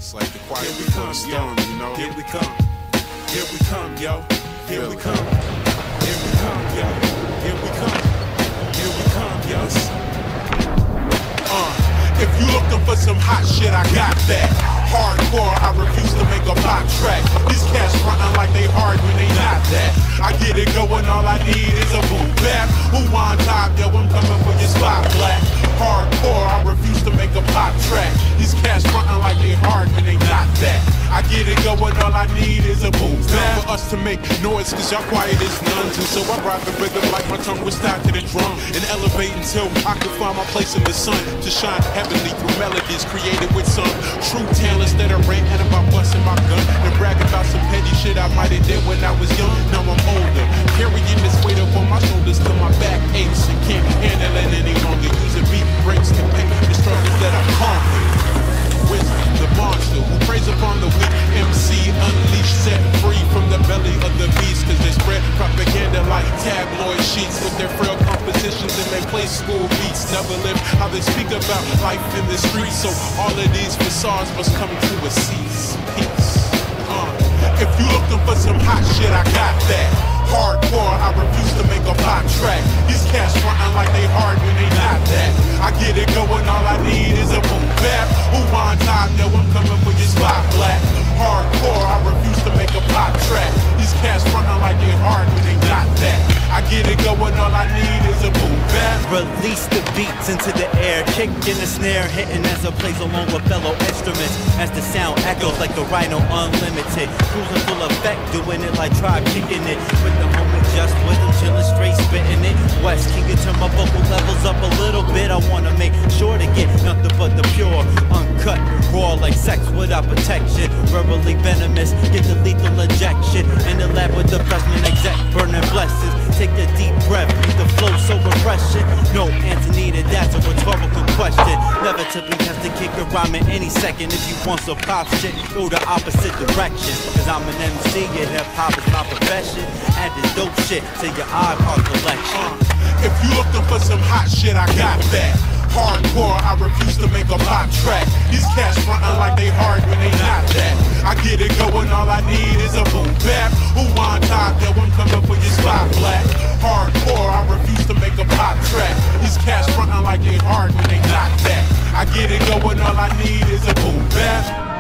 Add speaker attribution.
Speaker 1: It's like the quiet
Speaker 2: here we
Speaker 1: before
Speaker 2: come,
Speaker 1: the storm,
Speaker 2: yo.
Speaker 1: you know?
Speaker 2: Here we come. Here we come, yo. Here we come. Here we come, yo. Here we come. Here we come, yo. If you looking for some hot shit, I got that. Hardcore, I refuse to make a pop track. These cats frontin' like they hard when they not that. I get it going, all I need is a boom bap. Who on top, yo, I'm coming for your spot black. Hardcore, I refuse to make a pop track. These cats frontin' like they hard when they not that. I get it going, all I need is a boom bap. For us to make noise, cause y'all quiet as nuns. And so I ride the rhythm like my tongue was tied to the drum. And elevate until I can find my place in the sun. To shine heavenly through melodies created with some true talents that are ranting about busting my gun. And bragging about some petty shit I might have did when I was young. Now I'm older, carrying this weight up on my shoulders till my back aches and can't handle it any longer. Using beat breaks to pay the struggles that I've conquered. Wisdom, the monster who preys upon the weak. MC unleashed, set free from the belly of the beast. Cause they spread propaganda like tabloid sheets with their frail compositions and they play school beats. Never live how they speak about life in the streets. So all of these facades must come to a cease. Peace. If you looking for some hot shit, I got that. Hardcore, I refuse to make a pop track. These cats frontin' like they hard when they not that. I get it going, all I need is a boom bap. Who on top, yo, I'm coming for your spot black. Hardcore, I refuse to make a pop track. These cats frontin' like they hard when they not that. I get it going, all I need is a boom bap.
Speaker 3: Release the beats into the air, kick in the snare, hitting as I plays along with fellow instruments. As the sound echoes like the Rhino Unlimited, cruising full effect, doing it like Tribe, kicking it with the homie just with them, chilling straight, spitting it. West, can you turn my vocal levels up a little bit? I wanna make sure to get nothing but the pure, uncut, raw like sex without protection. Verbally venomous, get the lethal injection. In the lab with the freshman exec, burning blessings. Take a deep breath, beat the flow so refreshing. No answer needed, that's a rhetorical question. Never to be tested, kick a rhyme in any second. If you want some pop shit, go the opposite direction. Cause I'm an MC and hip hop is my profession. Add this dope shit to your iPod collection.
Speaker 2: If you looking for some hot shit, I got that. Hardcore, I refuse to make a pop track. These cats frontin' like they hard when they not that. I get it going, all I need is a boom bap. Who on top, yo, I'm coming for your spot black. Hardcore, I refuse to make a pop track. These cats frontin' like they hard when they not that. I get it going, all I need is a boom bap.